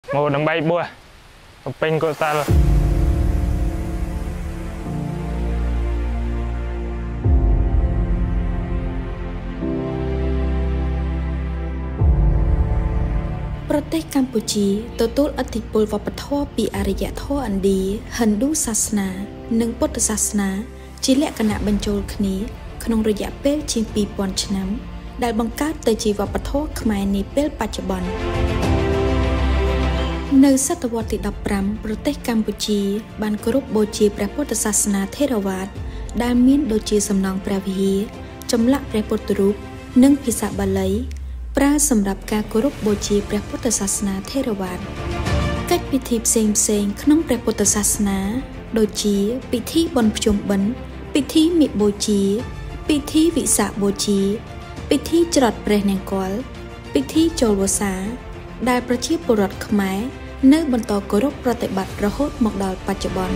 một đầm bay bùa pin của ta ประเทศกัมพูชีទទួលឥទ្ធិពលវប្បធម៌ពីអរិយធម៌ឥណ្ឌា ហិណ្ឌូសាសនា និងពុទ្ធសាសនា ជាលក្ខណៈបញ្ចូលគ្នាក្នុងរយៈពេលជាង 2000 ឆ្នាំ ដែលបង្កើតទៅជាវប្បធម៌ខ្មែរនាពេលបច្ចុប្បន្ន នៅសតវត្សទី 15 ប្រទេសកម្ពុជា បានគោរពបូជាព្រះពុទ្ធសាសនាថេរវាទ ដែលមានដូចជាសំណង់ព្រះវិហារ ចម្លាក់ព្រះពុទ្ធរូប និងភាសាបាលី ប្រើសម្រាប់ការគោរពបូជាព្រះពុទ្ធសាសនាថេរវាទ កិច្ចពិធីផ្សេងៗក្នុងព្រះពុទ្ធសាសនា ដូចជាពិធីបុណ្យភ្ជុំបិណ្ឌ ពិធីមិបូជា ពិធីវិសាខបូជា ពិធីច្រត់ព្រះនង្គ័ល ពិធីចូលវស្សា ដែលប្រជាពលរដ្ឋខ្មែរនៅបន្តគោរពប្រតិបត្តិរហូតមកដល់បច្ចុប្បន្ន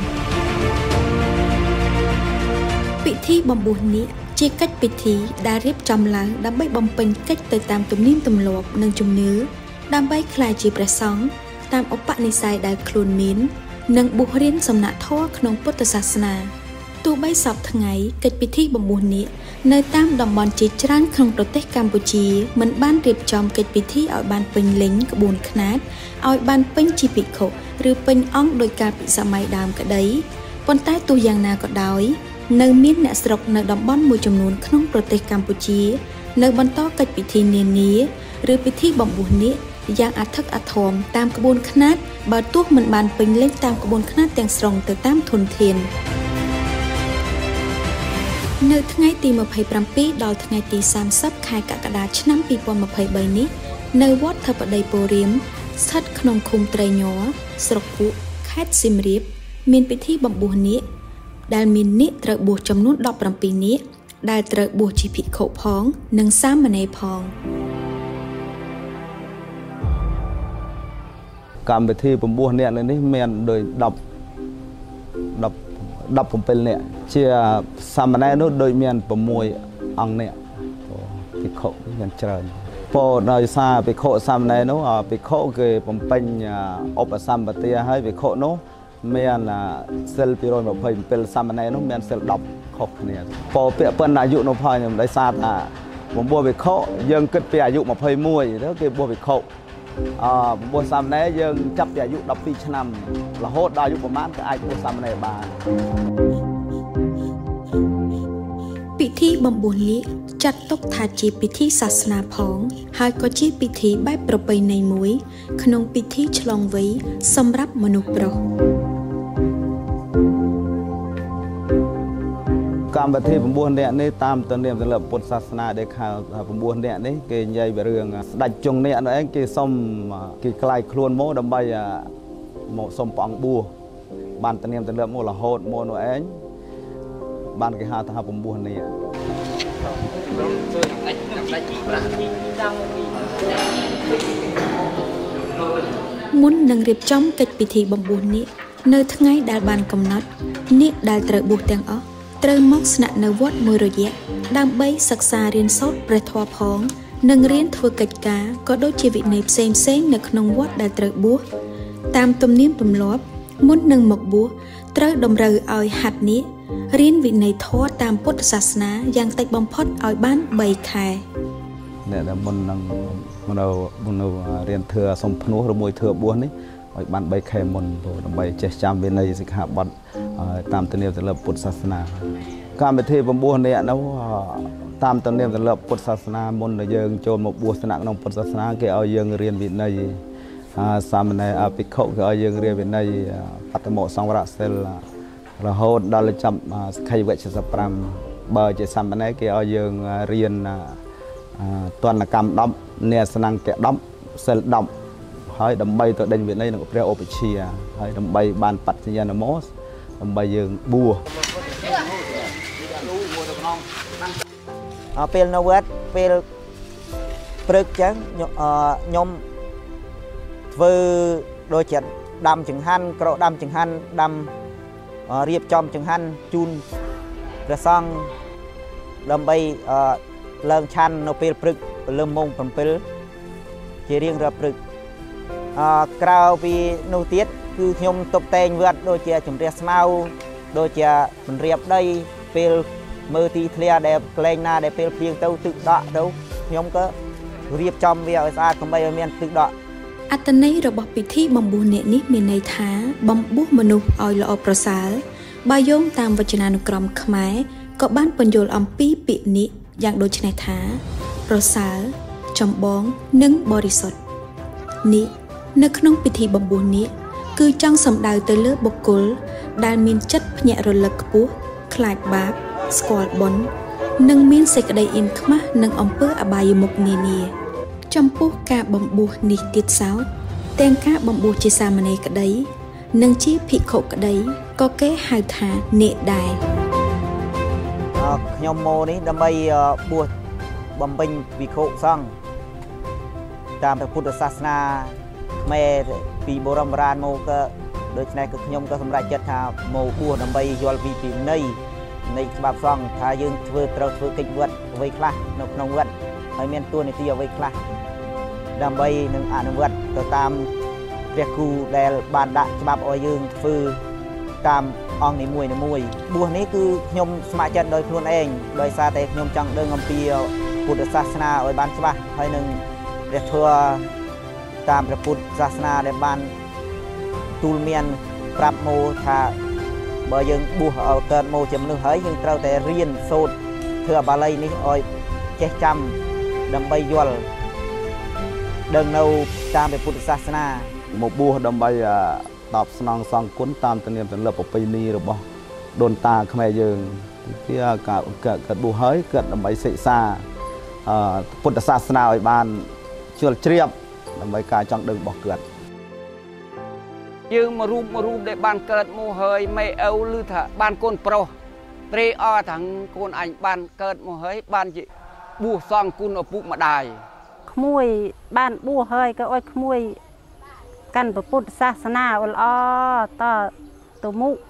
ពិធីបំបួសនាគ ជាកិច្ចពិធីដែលរៀបចំឡើងដើម្បីបំពេញកិច្ចទៅតាមទំនៀមទម្លាប់និងជំនឿ ដើម្បីក្លាយជាព្រះសង្ឃតាមឧបនិស្ស័យដែលខ្លួនមាន និងបួសរៀនសំណាក់ធម៌ក្នុងពុទ្ធសាសនា ទោះបីសពថ្ងៃកិច្ចពិធីបំបួសនាគនៅតាមតំបន់ជាច្រើនក្នុងប្រទេសកម្ពុជាមិនបានរៀបចំកិច្ចពិធីឲ្យបានពេញលេញក្បួនខ្នាតឲ្យបានពេញជាភិក្ខុឬពេញអង្គដោយកាលពីសម័យដើមក្តី ប៉ុន្តែទោះយ៉ាងណាក៏ដោយ នៅមានអ្នកស្រុកនៅតំបន់មួយចំនួនក្នុងប្រទេសកម្ពុជា នៅបន្តកិច្ចពិធីនានា ឬពិធីបំបួសនាគយ៉ាងអធិកអធមតាមក្បួនខ្នាត បើទោះមិនបានពេញលេញតាមក្បួនខ្នាតទាំងស្រុងទៅតាមធនធាន នៅថ្ងៃទី 27 ដល់ថ្ងៃទី 30 ខែកក្កដាឆ្នាំ 2023 នេះ នៅវត្តធិបតីពោធិ៍រាម ស្ថិតក្នុងឃុំត្រីញ័រ ស្រុកពួក ខេត្តសៀមរាប មានពិធីបំបួសនាគ ដែលមាននាគត្រូវបួសចំនួន 17 នាគ ដែលត្រូវបួសជាភិក្ខុផង និងសាមណេរផងកម្មវិធីបំបួសនាគនេះមានដោយ17នាក់ ជាសាមណេរនោះដូចមាន6អង្គនាក់ ភិក្ខុមានច្រើន ពោលដោយសារភិក្ខុសាមណេរនោះភិក្ខុគេបំពេញឧបសម្បទាឲ្យភិក្ខុនោះមានសិល227 សាមណេរនោះមានសិល10ខុសគ្នា ពោលពាក្យប៉ុណ្ណាអាយុនោះផងខ្ញុំដោយសារថាបំបួសភិក្ខុយើងគិតពីអាយុ21ទៅគេបួសភិក្ខុបំបួសសាមណេរយើងចាប់ពីអាយុ12ឆ្នាំរហូតដល់អាយុប្រមាណក៏អាចបួសសាមណេរបានពិធីបំបួសនាគចាត់ទុកថាជាពិធីសាសនាផង ហើយក៏ជាពិធីបែបប្រពៃណីមួយ ក្នុងពិធីឆ្លងវ័យសម្រាប់មនុស្សប្រុសកម្មវិធីបំបួសនាគនេះតាមទំនៀមទម្លាប់ពុទ្ធសាសនាដែលខាងបំបួសនាគនេះគេនិយាយពីរឿងស្ដេចជង្នាគនោះឯងគេសុំគេក្លាយខ្លួនមកដើម្បីមកសុំព្រះអង្គបួសបានទំនៀមទម្លាប់មករហូតមកនោះឯងបានគេហៅថាបំបួសនាគមុននឹងរៀបចំកិច្ចពិធីបំបួសនាគ នៅថ្ងៃដែលបានកំណត់នាគដែលត្រូវបួសទាំងអស់ត្រូវមកស្នាក់នៅវត្តមួយរយៈដើម្បីសិក្សារៀនសូត្រព្រះធម៌ផង និងរៀនធ្វើកិច្ចការក៏ដូចជាវិន័យផ្សេងៗនៅក្នុងវត្តដែលត្រូវបួស តាមទំនៀមទម្លាប់មុននឹងមកបួសត្រូវតម្រូវឲ្យហាត់នាគរៀនវិន័យធម៌តាមពុទ្ធសាសនាយ៉ាងតិចបំផុតឲ្យបាន 3 ខែអ្នកដែលមុននឹងនៅរៀនធ្វើសុំភ្នោះឬមួយធ្វើបួសនេះឲ្យបាន 3 ខែមុនដើម្បីចេះចាំវិន័យសិក្ខាបទតាមទំនៀមទម្លាប់ពុទ្ធសាសនា កម្មវិធីបំបួសនាគនោះតាមទំនៀមទម្លាប់ពុទ្ធសាសនាមុនដែលយើងចូលមកបួសស្នាក់ក្នុងពុទ្ធសាសនាគេឲ្យយើងរៀនវិន័យសាមណេរភិក្ខុគេឲ្យយើងរៀនវិន័យបឋមសង្វរសិលរហូតដល់ចាប់សក្ខីវៈ75 បើជាសាមណេរគេឲ្យយើងរៀនទណ្ឌកម្ម10 នេសនង្គៈ10 សិល10 ហើយដើម្បីទៅដេញវិន័យនឹងព្រះឧបជាហើយដើម្បីបានបច្ចញ្ញានមោដើម្បីយើងបួសពេលនៅវត្តពេលព្រឹកចឹងខ្ញុំធ្វើដូចជាដាំចង្ហាន់ក្រដាំចង្ហាន់ដាំរៀបចំចង្ហាន់ជូនព្រះសង្ឃដើម្បីឡើងឆាន់នៅពេលព្រឹកព្រលឹមម៉ោង 7 ជារៀងរាល់ព្រឹកក្រៅពីនោះទៀតគឺខ្ញុំតុបតែងវត្តដូចជាជំរះស្មៅដូចជាមិនរៀបដីពេលមើលទីធ្លាដែលក្លែងណាដែលពេលភ្លៀងទៅទឹកដក់ទៅខ្ញុំក៏រៀបចំវាឲ្យស្អាតកុំឲ្យមានទឹកដក់អត្ថន័យរបស់ពិធីបំពុះនាគនេះមានន័យថាបំពុះមនុស្សឲ្យល្អប្រសើរបើយោងតាមវចនានុក្រមខ្មែរក៏បានពន្យល់អំពីពាក្យនាគយ៉ាងដូចនេះថាប្រសើរចម្បងនិងបរិសុទ្ធនាគនៅក្នុងពិធីបំពុះនាគគឺចង់សំដៅទៅលើបុគ្គលដែលមានចិត្តភ្ញាក់រលឹកខ្ពស់ខ្លាចបាបស្គាល់បុណ្យនិងមានសេចក្តីអៀនខ្មាស់នឹងអំពើអបាយមុខនានាចំពោះការបំពុះនេះទៀតសោតទាំងការបំពុះជាសាមណេរក្តីនិងជាភិក្ខុក្តីក៏គេហៅថានាគដែរខ្ញុំមកនេះដើម្បីបួសបំពេញវិខុសង្ឃតាមព្រះពុទ្ធសាសនាខ្មែរពីបុរាណមកក៏ដូច្នេះក៏ខ្ញុំក៏សម្រេចចិត្តថាមកបួសដើម្បីយល់ពីពិន័យនៃច្បាប់សង្ឃថាយើងត្រូវធ្វើកិច្ចវត្តអ្វីខ្លះនៅក្នុងវត្តហើយមានតួនាទីអ្វីខ្លះដើម្បីនឹងអនុវត្តទៅតាមព្រះគ្រូដែលបានដាក់ច្បាប់ឲ្យយើងធ្វើតាមអង្គនីមួយបួសនេះគឺខ្ញុំស្ម័គ្រចិត្តដោយខ្លួនឯងដោយសារតែខ្ញុំចង់ដឹងអំពីពុទ្ធសាសនាឲ្យបានច្បាស់ហើយនឹងព្រះធម៌តាមព្រះពុទ្ធសាសនាដែលបានទូលមានប្រាប់មកថាបើយើងបួសឲ្យកើតមកជាមនុស្សហើយយើងត្រូវតែរៀនសូត្រធ្វើបាលីនេះឲ្យចេះចាំដើម្បីយល់ដឹងនៅតាមព្រះពុទ្ធសាសនាមកបួសដើម្បីតបស្នងសងគុណតាមទំនៀមទម្លាប់ប្រពៃណីរបស់ដូនតាខ្មែរយើងវាកើតបួសហើយកើតដើម្បីសិក្សាពុទ្ធសាសនាឲ្យបានជ្រាលជ្រាបដើម្បីការចង់ដឹងរបស់គាត់យើងមករូបដែលបានកើតមកហើយមេអ៊ូឬថាបានកូនប្រុសត្រេអថាកូនអញបានកើតមកហើយបានជាបួសសងគុណឪពុកម្ដាយក្មួយបានបួសហើយក៏អុយក្មួយកាន់ពុទ្ធសាសនាល្អតទៅមុខ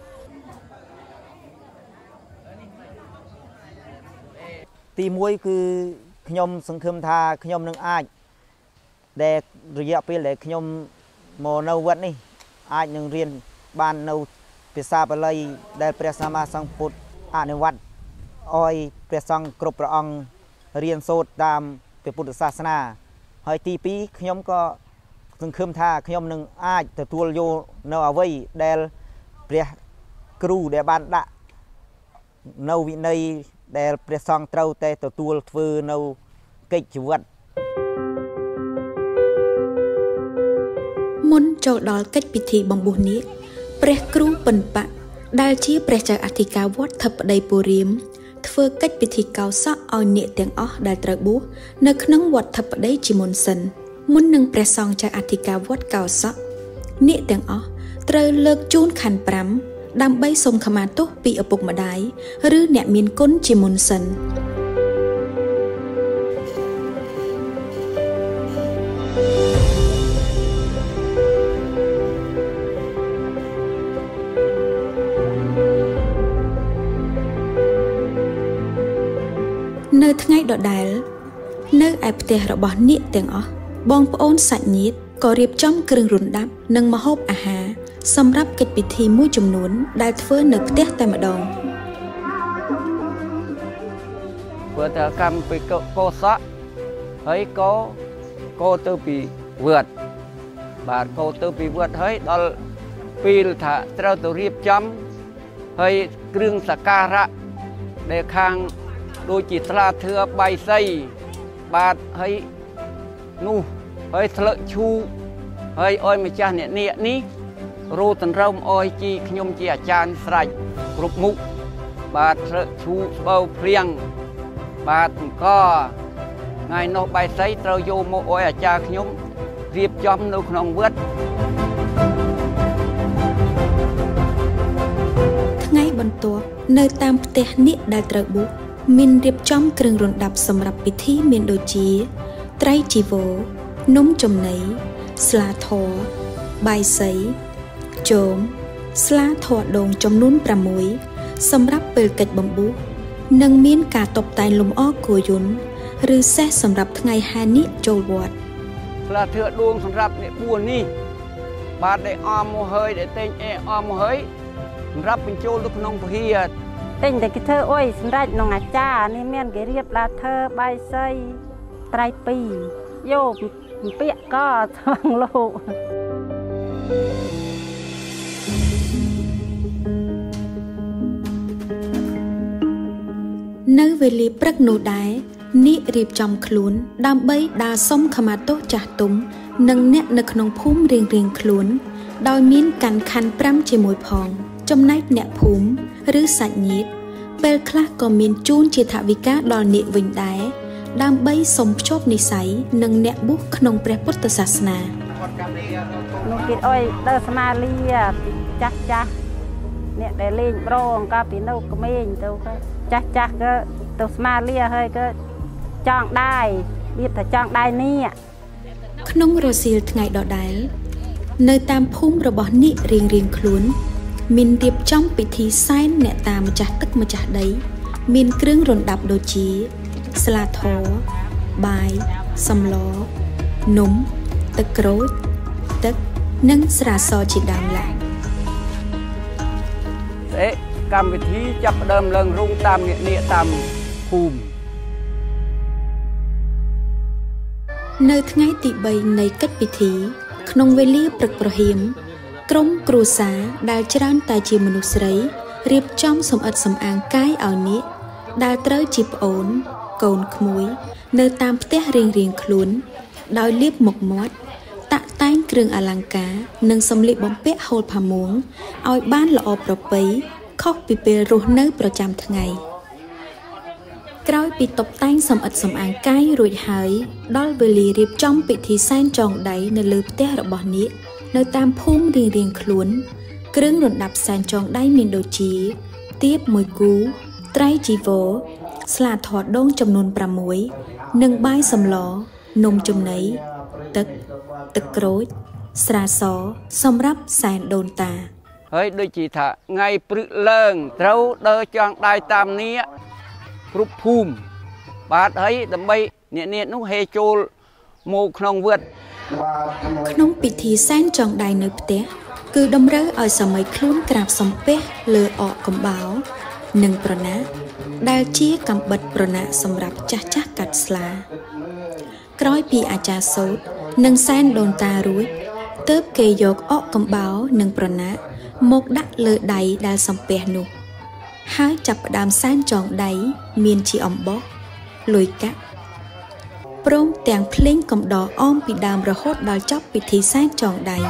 ទី1គឺខ្ញុំសង្ឃឹមថាខ្ញុំនឹងអាចដែលរយៈពេលដែលខ្ញុំមកនៅវត្តនេះអាចនឹងរៀនបាននៅភាសាបាលីដែលព្រះសម្មាសម្ពុទ្ធអនុវត្តឲ្យព្រះសង្ឃគ្រប់ព្រះអង្គរៀនសូត្រតាមព្រះពុទ្ធសាសនាហើយទី2ខ្ញុំក៏សង្ឃឹមថាខ្ញុំនឹងអាចទទួលយកនៅអ្វីដែលព្រះគ្រូដែលបានដាក់នៅវិន័យដែលព្រះសង្ឃត្រូវតែទទួលធ្វើនៅកិច្ចជីវិតមុនចូលដល់កិច្ចពិធីបំពុះនាគព្រះគ្រូពិនបៈដែលជាព្រះចៅអធិការវត្តធិបតីពូរាមធ្វើកិច្ចពិធីកោសក់ឲ្យនាគទាំងអស់ដែលត្រូវបួសនៅក្នុងវត្តធិបតីជាមុនសិនមុននឹងព្រះសង្ឃចៅអធិការវត្តកោសក់នាគទាំងអស់ត្រូវលើកជូនខណ្ឌ5ដើម្បីសូមខមាទោសពីឪពុកម្ដាយឬអ្នកមានគុណជាមុនសិននៅថ្ងៃដដែលនៅឯផ្ទះរបស់នាគទាំងអស់បងប្អូនសាច់ញាតិក៏រៀបចំគ្រឿងរណ្ដាប់និងម្ហូបអាហារសម្រាប់កិច្ចពិធីមួយចំនួនដែលធ្វើនៅផ្ទះតែម្ដងព្រោះតែកម្មពីកោសក់ហើយក៏ទៅពីវត្តបាទក៏ទៅពីវត្តហើយដល់ពេលថាត្រូវទៅរៀបចំហើយគ្រឿងសក្ការៈដែលខាងដូចជាស្លាធឿបៃសីបាទហើយនោះហើយស្លឹកឈូហើយអោយម្ចាស់អ្នកនាគនេះរੂតន្រោមអោយជីខ្ញុំជាអាចារ្យស្រេចគ្រប់មុខបាទស្លឹកឈូស្បូវព្រៀងបាទអង្គថ្ងៃនោះបៃសីត្រូវយកមកអោយអាចារ្យខ្ញុំរៀបចំនៅក្នុងវត្តថ្ងៃបន្ទាប់នៅតាមផ្ទះនាគដែលត្រូវបួសមានរៀបចំគ្រឿងរណ្ដាប់សម្រាប់ពិធីមានដូចជាត្រៃជីវរនំចំណីស្លាធម៌បាយសីជោមស្លាធម៌ដូងចំនួន6សម្រាប់ពេលកិច្ចបំពុះនិងមានការតុបតែងលម្អគោយន្តឬសេះសម្រាប់ថ្ងៃហែនាគចូលវត្ត là thừa đuông sầm rập để buồn đi bà để om một hơi để tên om một hơi rập bên châu lúc nông hiệt tên để cái thơ ôi sầm rạch nông ngà chaนี่เมียนcái riệp là thơ bài xây trai pì vô bịa có thằng lộ នៅវេលាព្រឹកនោះដែរនាគរៀបចំខ្លួនដើម្បីដើរសុំខមាទោសចាស់ទុំនិងអ្នកនៅក្នុងភូមិរៀងៗខ្លួនដោយមានកាន់ខណ្ឌ5ជាមួយផងចំណែកអ្នកភូមិឬសាច់ញាតិពេលខ្លះក៏មានជូនជាថវិកាដល់នាគវិញដែរដើម្បីសុំភ្ជាប់និស្ស័យនឹងអ្នកបួសក្នុងព្រះពុទ្ធសាសនានោះគេអុយដើរស្មាលីចាស់ចាស់អ្នកដែលលេងប្រងក៏ពីនៅក្មេងទៅចាស់ចាស់ក៏ទៅស្មាលីហើយក៏ចង់ដែរវាថាចង់ដែរនេះក្នុងរសៀលថ្ងៃដដែលនៅតាមភូមិរបស់នាគរៀងៗខ្លួនមានរៀបចំពិធីសែនអ្នកតាម្ចាស់ទឹកម្ចាស់ដីមានគ្រឿងរណ្ដាប់ដូចជាស្លាធម៌បាយសម្លនំទឹកក្រូចទឹកនិងស្រាសជាដើមឡើយកម្មវិធីចាប់ផ្ដើមឡើងរងតាមនាគតាមភូមិនៅថ្ងៃទី3នៃកិច្ចពិធីក្នុងវេលាព្រឹកព្រហៀមក្រុមគ្រួសារដែលច្រើនតែជាមនុស្សស្រីរៀបចំសម្អិតសម្អាងកាយឲ្យនាគដែលត្រូវជាប្អូនកូនក្មួយនៅតាមផ្ទះរៀងៗខ្លួនដោយលាបមុខមាត់តាក់តែងគ្រឿងអលង្ការនិងសម្លៀកបំពាក់ហូលផាមួងឲ្យបានល្អប្រពៃខុសពីពេលរស់នៅប្រចាំថ្ងៃក្រោយពីតុបតែងសម្អិតសម្អាងកាយរួចហើយដល់វេលារៀបចំពិធីសែនចងដៃនៅលើផ្ទះរបស់នាគនៅតាមភូមិរៀងៗខ្លួនគ្រឿងរណ្ដាប់សែនចងដៃមានដូចជាទៀបមួយគូត្រៃជីវរស្លាធម៌ដូងចំនួន6និងបាយសម្លនំចំណីទឹកក្រូចស្រាសសម្រាប់សែនដូនតាហើយដូចជាថាថ្ងៃព្រឹកឡើងត្រូវដើរចងដៃតាមនាគគ្រប់ភូមិបាទហើយដើម្បីនាគនោះហេចូលមកក្នុងវត្តក្នុងពិធីសែនចងដៃនៅផ្ទះគឺតម្រូវឲ្យសម័យខ្លួនក្រាបសំពះលើអកកំបោរនិងប្រណាដែលជាកំបិតប្រណាសម្រាប់ចាស់ចាស់កាត់ស្លាក្រោយពីអាចារ្យសូត្រនិងសែនដូនតារួចទើបគេយកអកកំបោរនិងប្រណាមកដាក់លើដៃដែលសំពះនោះហើយចាប់ផ្ដើមសែនចងដៃមានជាអំបោះលុយកាក់ព្រមទាំងភ្លេងកំដរអមពីដើមរហូតដល់ចប់ពិធីសែនចងដៃ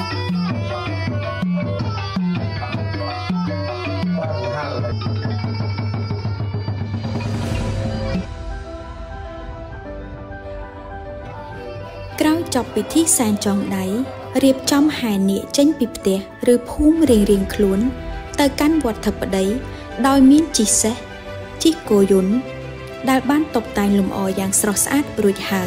ក្រោយចប់ពិធីសែនចងដៃរៀបចំហែនាគចេញពីផ្ទះឬភូមិរៀងៗខ្លួនទៅកាន់វត្តធិបតីដោយមានជិះសេះជិះគោយន្តដែលបានតុបតែងលម្អយ៉ាងស្រស់ស្អាតរួចហើយ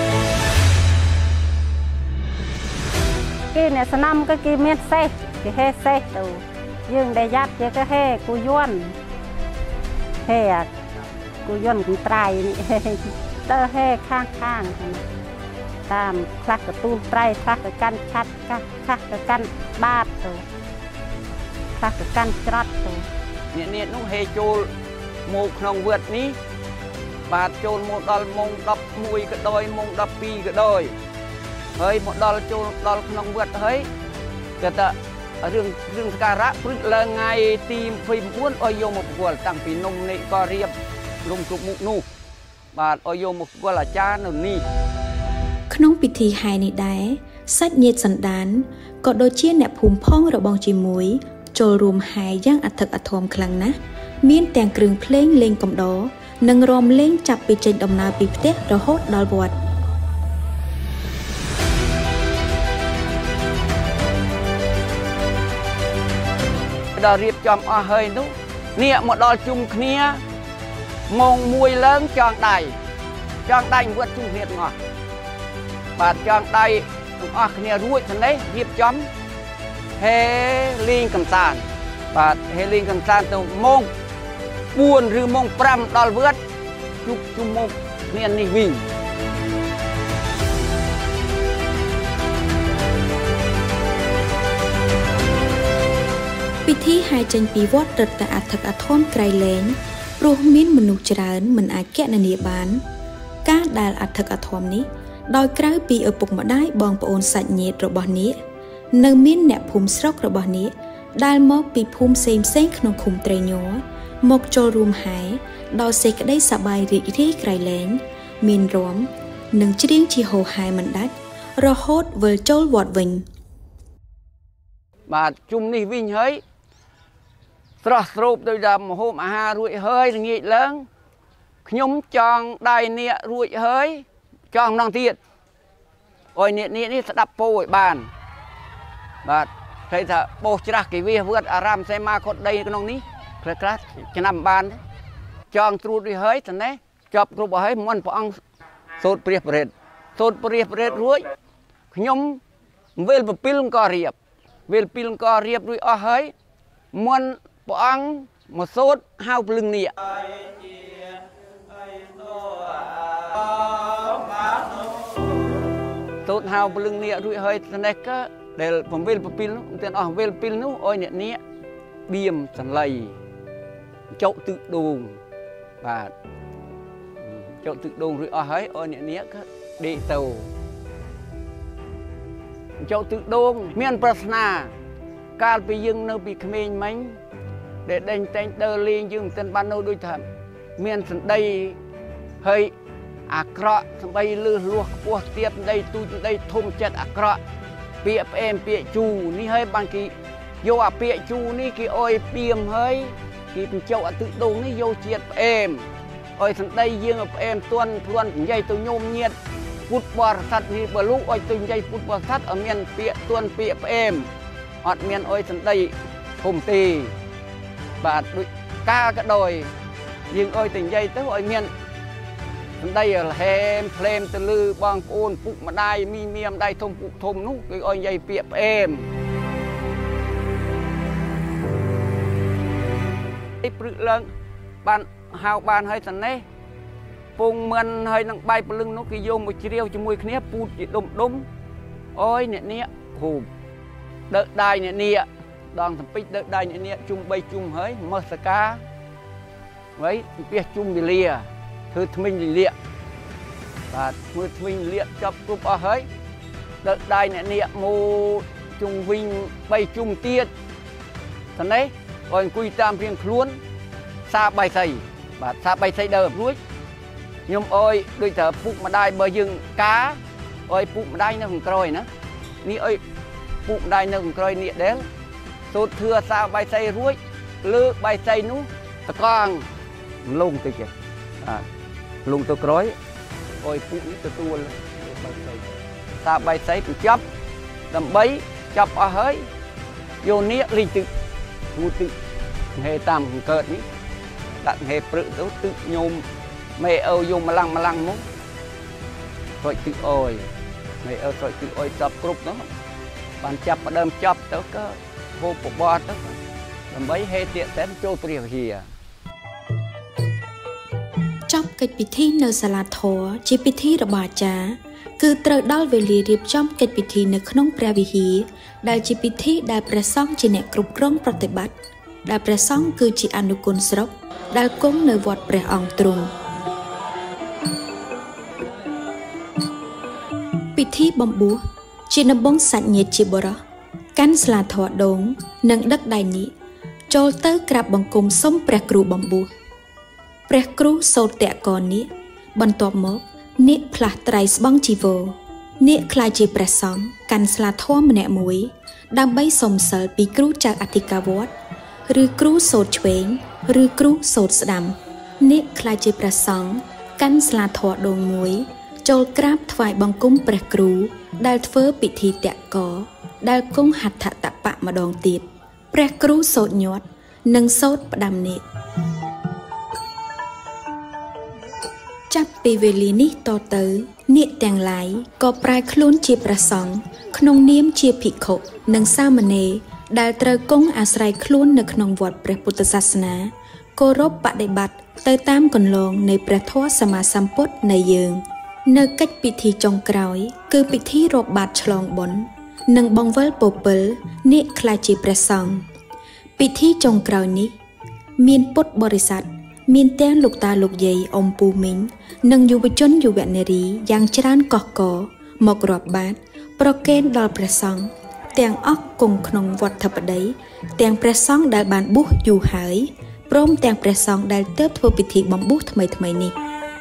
គេអ្នកស្នំក៏គេមានសេះគេហេសេះទៅយើងដែលយ៉ាត់គេក៏ហេគូយន្តហេគូយន្តគូត្រៃនេះទៅហេខាងតាមខ្លះក៏ទូលត្រៃខ្លះក៏កាន់ឆាត់ខ្លះក៏កាន់បាតទៅខ្លះក៏កាន់ច្រត់ទៅនាគនោះហេចូលមកក្នុងវត្តនេះបាទចូលមកដល់ម៉ោង 11 ក៏ដោយម៉ោង 12 ក៏ដោយហើយមកដល់ចូលដល់ក្នុងវត្តហើយគេថារឿងសក្ការៈព្រឹកឡើងថ្ងៃទី 29 ឲ្យយកមកប្រគល់តាំងពីនំនេះក៏រៀបរំគ្រប់មុខនោះបាទឲ្យយកមកប្រគល់អាចារ្យនៅនេះក្នុងពិធីហែនេះដែរសាច់ញាតិសន្តានក៏ដូចជាអ្នកភូមិផងរបងជាមួយចូលរួមហែយ៉ាងអធិកអធមខ្លាំងណាស់មានទាំងគ្រឿងភ្លេងលេងកំដរនិងរាំលេងចាប់ពីចេញដំណើរពីផ្ទះរហូតដល់វត្តដល់រៀបចំអស់ហើយនោះនាគមកដល់ជុំគ្នាម៉ោង 1 ឡើងចងដៃវត្តជុំគ្នាទាំងអស់បាទចងដៃទាំងអស់គ្នារួចទៅនេះរៀបចំហេលេងកំសាន្តបាទហេលេងកំសាន្តទៅម៉ោង 4 ឬម៉ោង 5 ដល់វត្តជុំមុខគ្នានេះវិញធីហាយចេញពីវត្តរត់តែអធិកអធមក្រៃលែងព្រោះមានមនុស្សច្រើនមិនអាចគណនាបានការដែលអធិកអធមនេះដោយក្រៅពីឪពុកម្ដាយបងប្អូនសាច់ញាតិរបស់នាគនៅមានអ្នកភូមិស្រុករបស់នាគដែលមកពីភូមិផ្សេងក្នុងឃុំត្រីញ័រមកចូលរួមហែដោយសេចក្តីសប្បាយរីករាយក្រៃលែងមានរាំនិងច្រៀងជាហូរហែមិនដាច់រហូតវិលចូលវត្តវិញបាទជុំនេះវិញហើយស្រស់ស្រូបដោយតែម្ហូបអាហាររួចហើយល្ងាចឡើងខ្ញុំចង់ដៃនាគរួចហើយចង់ម្ដងទៀតអុយនាគនេះស្ដាប់ពោឲ្យបានបាទគេថាបោះច្រាស់គេវាវឿតអារាមសេមាខុតដីក្នុងនេះខ្លះឆ្នាំបានចង់ត្រួតរួចហើយតនេះចប់គ្រប់ហើយមុនព្រះអង្គសូត្រព្រះបរិទ្ធរួចខ្ញុំវេលពពិលក៏រៀបរួចអស់ហើយមុនព្រះអង្គមកសូត្រហៅព្រលឹងនាគសូត្រហៅព្រលឹងនាគរួចហើយតនេះក៏ដែលผมវេលពពិលនោះទាំងអស់វេលពិលនោះអុយអ្នកនាគបៀមសន្លៃចុកទឹកដូងបាទចុកទឹកដូងរួចអស់ហើយអុយអ្នកនាគក៏ដេកទៅចុកទឹកដូងមានប្រស្នាកាលពីយើងនៅពីក្មេងមិញដែលដេញតែងដើរលេងយើងមិនទាន់បាននៅដូចថាមានសន្តីហើយអាក្រក់សម្បីលឺលួសខ្ពស់ទៀតដីទូចដីធំចិត្តអាក្រក់ពាក្យផ្អែមពាក្យជូរនេះហើយបានគេយកអាពាក្យជូរនេះគេអុយពីមហើយគេបញ្ចុកអាទឹកដូងនេះយកជាតិផ្អែមអុយសន្តីយើងផ្អែមទន់ព្រាន់និយាយទៅញោមញាតពុទ្ធបរិស័ទនេះបើលោកអុយទៅនិយាយពុទ្ធបរិស័ទអត់មានពាក្យទន់ពាក្យផ្អែមអត់មានអុយសន្តីធំទេបាទដូចកាក៏ដោយយើងអុយទៅនិយាយទៅអុយមានសន្តីលហែមផ្លែមទៅលឺបងប្អូនពុកម្ដាយមីម្ដាយធំពុកធំនោះគេអុយនិយាយពាក្យផ្អែមឯព្រឹកឡើងបានហៅបានហើយតនេះពងមិនហើយនឹងបាយព្រលឹងនោះគេយកមកជ្រាវជាមួយគ្នាពូតជាដុំអុយអ្នកនាគហូបដើកដៃអ្នកនាគដងសំពេចដើកដៃអ្នកនាគជុំ3ជុំហើយមើលសកាហើយពីជុំវេលាធ្វើថ្មិញលៀកបាទធ្វើថ្មិញលៀកចប់គ្រប់អស់ហើយដើកដៃអ្នកនាគមកជុំវិញ3ជុំទៀតតនេះអុយអង្គុយតាមរៀងខ្លួនសាបៃសីបាទសាបៃសីដើររួចខ្ញុំអុយដូចតែពុកម្ដាយបើយើងកាអុយពុកម្ដាយនៅខាងក្រោយណានេះអុយពុកម្ដាយនៅខាងក្រោយនេះដែលសូត្រធឿសាបៃសីរួចលើបៃសីនោះតកងលងតិចបាទលងទៅក្រោយអុយពុកនេះទទួលបៃសីសាបៃសីបញ្ចប់ដើម្បីចាប់អស់ហើយយកនាគលីទឹកងូទឹកហេតាមកើតនេះដាក់ហេព្រឹកទៅទឹកញោមមេអើយកម្លាំងមកស្រោចទឹកអុយមេអើស្រោចទឹកអុយចប់គ្រប់នោះបានចាប់ផ្ដើមចាប់ទៅក៏ហូបបបរទៅដើម្បីហេទាតែនចូលព្រះវិហារចប់កិច្ចពិធីនៅសាលាធម៌ជាពិធីរបស់អាចារ្យគឺត្រូវដល់វេលារៀបចំកិច្ចពិធីនៅក្នុងព្រះវិហារដែលជាពិធីដែលព្រះសង្ឃជាអ្នកគ្រប់គ្រងប្រតិបត្តិដែលព្រះសង្ឃគឺជាអនុគុណស្រុកដែលគង់នៅវត្តព្រះអង្គទ្រង់ពិធីបំបួសជាដំបងសាច់ញាតិជាបុរសកាន់ស្លាធម៌ដូងនិងដឹកដៃនាគចូលទៅក្រាបបង្គំសុំព្រះគ្រូបំបួសព្រះគ្រូសូត្រតកនាគបន្ទាប់មកនាគផ្លាស់ត្រៃស្បង់ជីវរនាគក្លាយជាព្រះសង្ឃកាន់ស្លាធម៌ម្នាក់មួយដើម្បីសុំសិលពីគ្រូចៅអធិការវត្តឬគ្រូសូត្រឆ្វេងឬគ្រូសូត្រស្ដាំនាគក្លាយជាព្រះសង្ឃកាន់ស្លាធម៌ដូងមួយចូលក្រាបថ្វាយបង្គំព្រះគ្រូដែលធ្វើពិធីតកដែលគង់ហដ្ឋតបៈម្ដងទៀតព្រះគ្រូសូត្រញាត់និងសូត្រផ្ដាំនាគចាប់ពីវេលានេះតទៅនាគទាំងឡាយក៏ប្រែខ្លួនជាព្រះសង្ឃក្នុងនាមជាភិក្ខុនិងសាមណេរដែលត្រូវគង់អាស្រ័យខ្លួននៅក្នុងវត្តព្រះពុទ្ធសាសនាគោរពបដិបត្តិទៅតាមគន្លងនៃព្រះធម៌សម្មាសម្ពុទ្ធនៃយើងនៅកិច្ចពិធីចុងក្រោយគឺពិធីរាប់បាតឆ្លងបុណ្យនិងបង្វិលពពិលនាគក្លាយជាព្រះសង្ឃពិធីចុងក្រោយនេះមានពុទ្ធបរិស័ទមានទាំងលោកតាលោកយាយអ៊ំពូមីងនិងយុវជនយុវនារីយ៉ាងច្រើនកុះករមករាប់បាតប្រគេនដល់ព្រះសង្ឃទាំងអស់គង់ក្នុងវត្តបតីទាំងព្រះសង្ឃដែលបានបួសយូរហើយព្រមទាំងព្រះសង្ឃដែលទើបធ្វើពិធីបំបួសថ្មីៗនេះ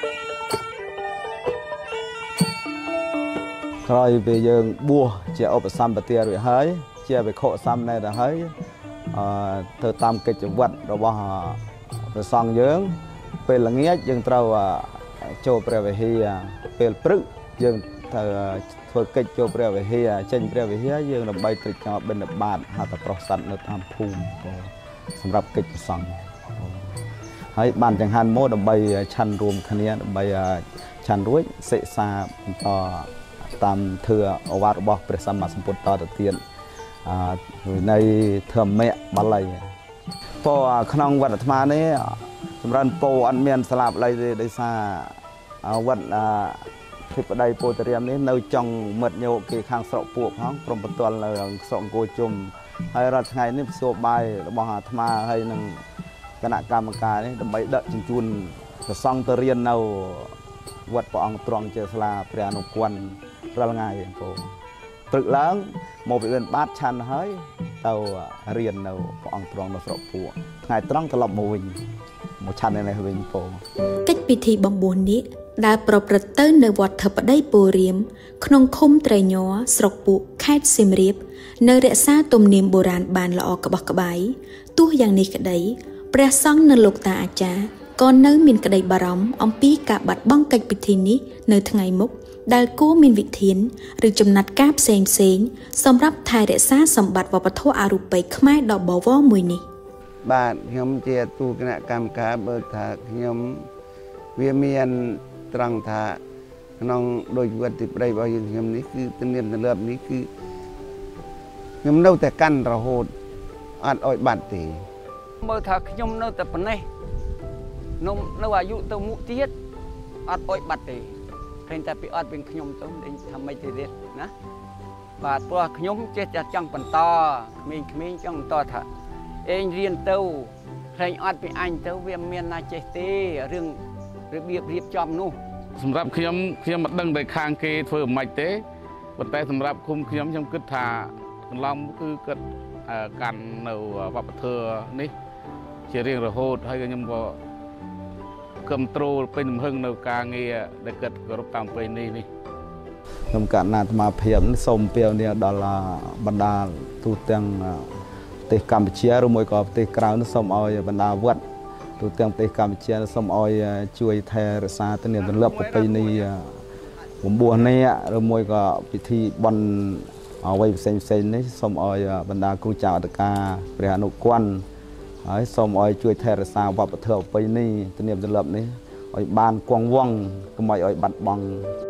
ក្រោយពេលយើងបួសជាឧបសម្បទារួចហើយជាវិខុសាមណេរទៅហើយធ្វើតាមកិច្ចវត្តរបស់ព្រះសង្ឃយើងពេលល្ងាចយើងត្រូវចូលព្រះវិហារពេលព្រឹកយើងត្រូវធ្វើកិច្ចចូលព្រះវិហារចេញព្រះវិហារយើងដើម្បីត្រេកអរបិណ្ឌបាតហៅថាប្រោះសត្វនៅតាមភូមិសម្រាប់កិច្ចព្រះសង្ឃហើយបានចង្ហាន់មកដើម្បីឆាន់រួមគ្នាដើម្បីឆាន់រួចសិក្សាបន្តតាមធឿអវាទរបស់ព្រះសម្មាសម្ពុទ្ធតទៅទៀតនៅធម្មៈបាលីពោក្នុងវត្តអាត្មានេះចម្រើនពោអត់មានស្លាបលៃទេដោយសារវត្តធិបតីពោធិរាមនេះនៅចុងមិត្តញោកគេខាងស្រុកពួកផងព្រមបន្ទាល់នៅស្រុកអង្គរជុំហើយរាល់ថ្ងៃនេះសួរបាយរបស់អាត្មាហើយនឹងគណៈកម្មការនេះដើម្បីដឹកជញ្ជូនព្រះសង្ឃទៅរៀននៅវត្តព្រះអង្គទ្រង់ជាសាលាព្រះអនុគន្ធរាល់ថ្ងៃបងព្រឹកឡើងមកពីបិណ្ឌបាតឆាន់ហើយទៅរៀននៅព្រះអង្គទ្រង់នៅស្រុកពួកថ្ងៃត្រង់ត្រឡប់មកវិញមកឆាន់នៅនេះវិញបងកិច្ចពិធីបំបួសនេះដែលប្រព្រឹត្តទៅនៅវត្តធិបតីពោធិរាមក្នុងឃុំត្រៃញ័រស្រុកពួកខេត្តសៀមរាបនៅរក្សាទំនៀមបុរាណបានល្អក្បោះក្បាយទោះយ៉ាងនេះក្តីព្រះសង្ឃនិងលោកតាអាចារ្យក៏នៅមានក្តីបារម្ភអំពីការបាត់បង់កិច្ចពិធីនេះនៅថ្ងៃមុខដែលគួរមានវិធានឬចំណាត់ការផ្សេងសម្រាប់ថែរក្សាសម្បត្តិវប្បធម៌អរូបីខ្មែរដ៏បវរមួយនេះបាទខ្ញុំជាទូគណៈកម្មការបើថាខ្ញុំវាមានត្រង់ថាក្នុងដូចវត្តទីប្រៃរបស់យើងខ្ញុំនេះគឺទំនៀមទម្លាប់នេះគឺខ្ញុំនៅតែកាន់រហូតអត់អោយបាត់ទេមើលថាខ្ញុំនៅតែប៉ុណ្ណេះនៅអាយុទៅមុខទៀតអត់អោយបាត់ទេឃើញតែពីអត់វិញខ្ញុំទៅថាម៉េចទៅទៀតណាបាទព្រោះខ្ញុំចេះតែចង់បន្តក្មេងៗចង់បន្តថាអេងរៀនទៅផ្លេងអត់ពីអញទៅវាមានណាចេះទេរឿងរបៀបរៀបចំនោះសម្រាប់ខ្ញុំមិនដឹងតែខាងគេធ្វើមិនខ្មិចទេប៉ុន្តែសម្រាប់គុំខ្ញុំគិតថាកន្លងគឺគិតកាន់នៅវប្បធម៌នេះជារៀងរហូតហើយខ្ញុំក៏គ្រប់ត្រូលពេញទំហឹងនៅការងារដែលគិតគោរពតាមប្រពៃណីនេះខ្ញុំកណ្ណាអាត្មាភាពសូមពៀវនេះដល់បណ្ដាទូទាំងប្រទេសកម្ពុជាឬមួយក៏ប្រទេសក្រៅនោះសូមឲ្យបណ្ដាវត្តទូទាំងប្រទេសកម្ពុជាសូមឲ្យជួយថែរក្សាទំនៀមទម្លាប់ប្រពៃណីបំបួសនេះឬមួយក៏ពិធីបុណ្យអ្វីផ្សេងនេះសូមឲ្យបណ្ដាគ្រូចៅអធិការព្រះអនុគន្ធហើយសូមឲ្យជួយថែរក្សាវប្បធម៌ប្រពៃណីទំនៀមទម្លាប់នេះឲ្យបានគង់វង្សកុំឲ្យបាត់បង់